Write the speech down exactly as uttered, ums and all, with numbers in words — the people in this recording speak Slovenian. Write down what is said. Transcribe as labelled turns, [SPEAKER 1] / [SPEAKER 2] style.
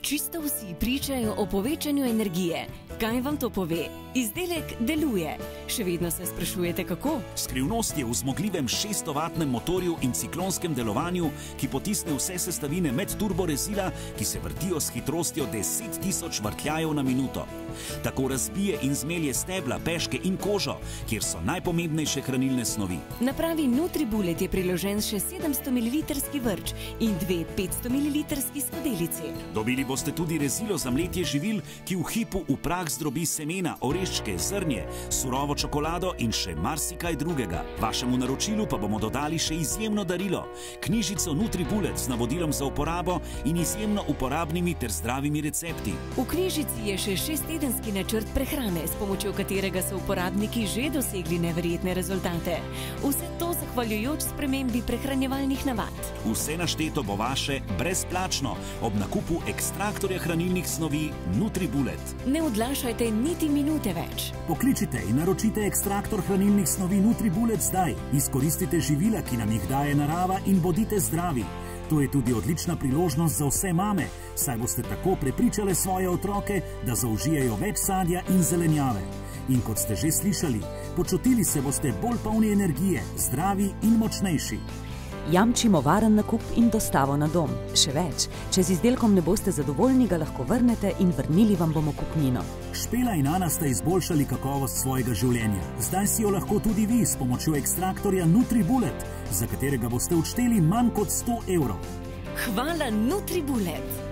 [SPEAKER 1] Čisto vsi pričajo o povečanju energije. Kaj vam to pove? Izdelek deluje. Še vedno se sprašujete, kako?
[SPEAKER 2] Skrivnost je v zmogljivem šeststovatnem motorju in ciklonskem delovanju, ki potisne vse sestavine med turborezila, ki se vrtijo s hitrostjo deset tisoč vrtljajev na minuto. Tako razbije in zmelje stebla, peške in kožo, kjer so najpomembnejše hranilne snovi.
[SPEAKER 1] Napravi NutriBullet je priložen še sedemsto mililitrski vrč in dve petsto mililitrski skodelici.
[SPEAKER 2] Dobili boste tudi rezilo za mletje živil, ki v hipu v prah zdrobi semena, oreščke, zrnje, surovo čokolado in še marsikaj drugega. Vašemu naročilu pa bomo dodali še izjemno darilo, knjižico NutriBullet z navodilom za uporabo in izjemno uporabnimi ter zdravimi recepti.
[SPEAKER 1] V knjižici je še šesttedenski načrt prehrane, s pomočjo katerega so uporabniki že dosegli neverjetne rezultate. Vse to zahvaljujoč spremembi prehranjevalnih navad.
[SPEAKER 2] Vse našteto bo vaše brezplačno ob nakupu ekstraktorja hranilnih snovi NutriBullet.
[SPEAKER 1] Ne odlašajte niti minute več.
[SPEAKER 2] Pokličite in naročite ekstraktor hranilnih snovi NutriBullet zdaj. Izkoristite živila, ki nam jih daje narava in bodite zdravi. To je tudi odlična priložnost za vse mame, saj boste tako prepričale svoje otroke, da zaužijejo več sadja in zelenjave. In kot ste že slišali, počutili se boste bolj polni energije, zdravi in močnejši.
[SPEAKER 3] Jamčimo varen nakup in dostavo na dom. Še več, če z izdelkom ne boste zadovoljni, ga lahko vrnete in vrnili vam bomo kupnino.
[SPEAKER 2] Špela in Ana sta izboljšali kakovost svojega življenja. Zdaj si jo lahko tudi vi s pomočjo ekstraktorja NutriBullet, za katerega boste odšteli manj kot sto evrov.
[SPEAKER 1] Hvala NutriBullet!